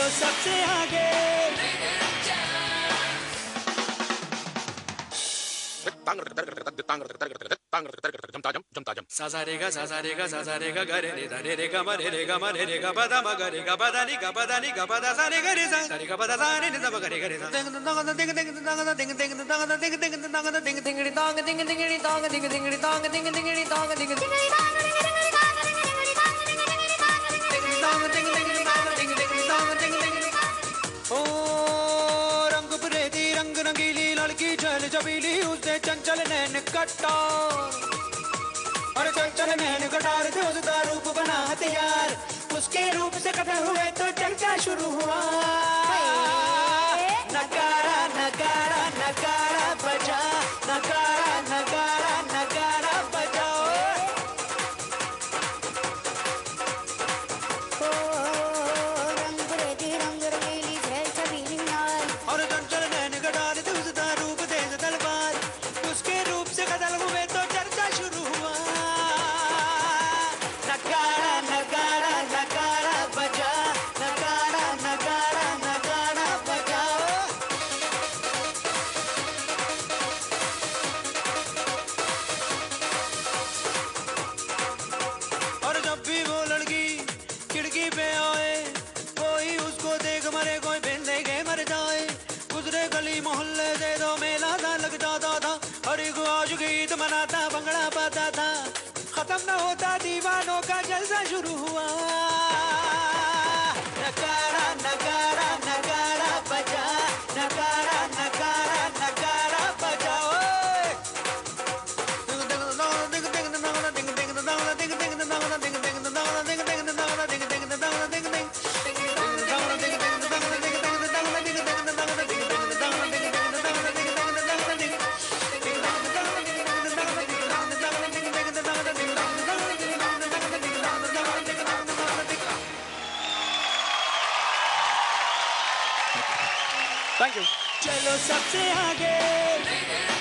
सबसे आगे। Saza rega gare ni da re ga ma re ga ma re ga ba da ma ga re ga ba da ni ga ba da ni ga ba da sa re ga re sa sa re ga ba da sa re ni da ba ga re ga re sa ding ding dong ding ding dong ding ding dong ding ding dong ding ding dong ding ding dong ding ding dong ding ding dong ding ding ओ रंग बरेती रंग रंगीली लड़की चल चबीली उसने चंचल नैन कट्टा और चंचल नैन कटार थे उसका रूप बना हथियार उसके रूप से कटा हुए तो चर्चा शुरू हुआ नगारा नगारा नगारा बजा नगारा नगारा नगारा बजाओ रंग बरेती रंग रंगीली चल चबीली और चंचल नैन कटार थे उसका रूप दे तलवार उसके रूप से कतल हुए तो चर्चा शुरू हुआ नगारा नगारा नगारा बजा नगारा नगारा नगारा बजाओ और जब भी वो लड़की खिड़की पे आए कोई उसको देख मरे कोई बिन देखे मर जाए गुजरे गली मोहल्ले से दो मेला सा लग जाता था हर एक आज गीत मनाता भंगड़ा पाता था खत्म न होता दीवानों का जलसा शुरू हुआ नगारा नगारा नगारा बजा नगारा नगारा नगारा बजाओ चलो सबसे आगे।